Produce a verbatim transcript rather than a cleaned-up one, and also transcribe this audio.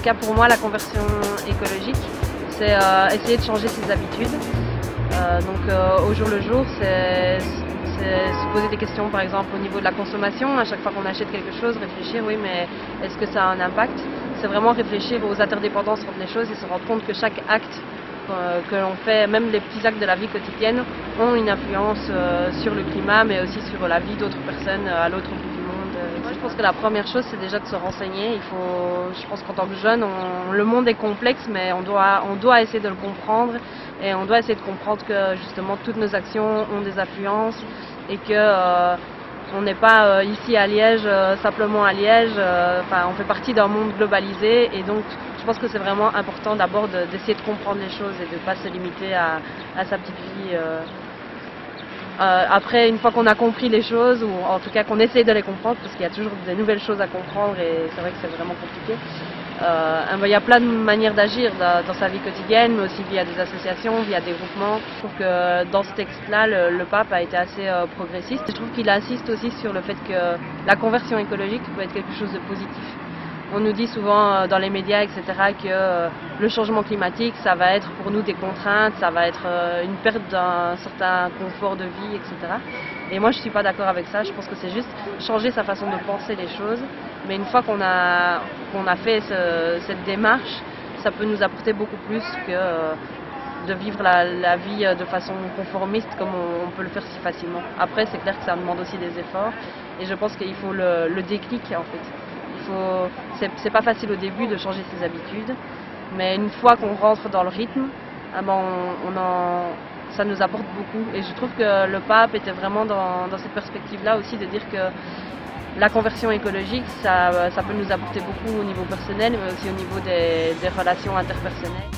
cas pour moi, la conversion écologique, c'est euh, essayer de changer ses habitudes. Euh, donc euh, au jour le jour, c'est se poser des questions par exemple au niveau de la consommation. À chaque fois qu'on achète quelque chose, réfléchir, oui mais est-ce que ça a un impact? C'est vraiment réfléchir aux interdépendances entre les choses et se rendre compte que chaque acte euh, que l'on fait, même les petits actes de la vie quotidienne, ont une influence euh, sur le climat mais aussi sur la vie d'autres personnes à l'autre bout du monde. Moi je pense que la première chose c'est déjà de se renseigner. Il faut, je pense qu'en tant que jeune, on, le monde est complexe mais on doit, on doit essayer de le comprendre et on doit essayer de comprendre que justement toutes nos actions ont des influences et que euh, on n'est pas euh, ici à Liège, euh, simplement à Liège, euh, enfin, on fait partie d'un monde globalisé et donc je pense que c'est vraiment important d'abord d'essayer de, de comprendre les choses et de ne pas se limiter à, à sa petite vie. Euh, euh, après, une fois qu'on a compris les choses, ou en tout cas qu'on essaye de les comprendre, parce qu'il y a toujours des nouvelles choses à comprendre et c'est vrai que c'est vraiment compliqué. Euh, il y a plein de manières d'agir dans, dans sa vie quotidienne, mais aussi via des associations, via des groupements. Je trouve que dans ce texte-là, le, le pape a été assez euh, progressiste. Je trouve qu'il insiste aussi sur le fait que la conversion écologique peut être quelque chose de positif. On nous dit souvent euh, dans les médias, et cetera, que euh, le changement climatique, ça va être pour nous des contraintes, ça va être euh, une perte d'un certain confort de vie, et cetera. Et moi, je ne suis pas d'accord avec ça. Je pense que c'est juste changer sa façon de penser les choses. Mais une fois qu'on a, qu'on a fait ce, cette démarche, ça peut nous apporter beaucoup plus que euh, de vivre la, la vie de façon conformiste comme on, on peut le faire si facilement. Après, c'est clair que ça demande aussi des efforts. Et je pense qu'il faut le, le déclic, en fait. C'est pas facile au début de changer ses habitudes. Mais une fois qu'on rentre dans le rythme, ah ben on, on en, ça nous apporte beaucoup. Et je trouve que le pape était vraiment dans, dans cette perspective-là aussi de dire que la conversion écologique, ça, ça peut nous apporter beaucoup au niveau personnel, mais aussi au niveau des, des relations interpersonnelles.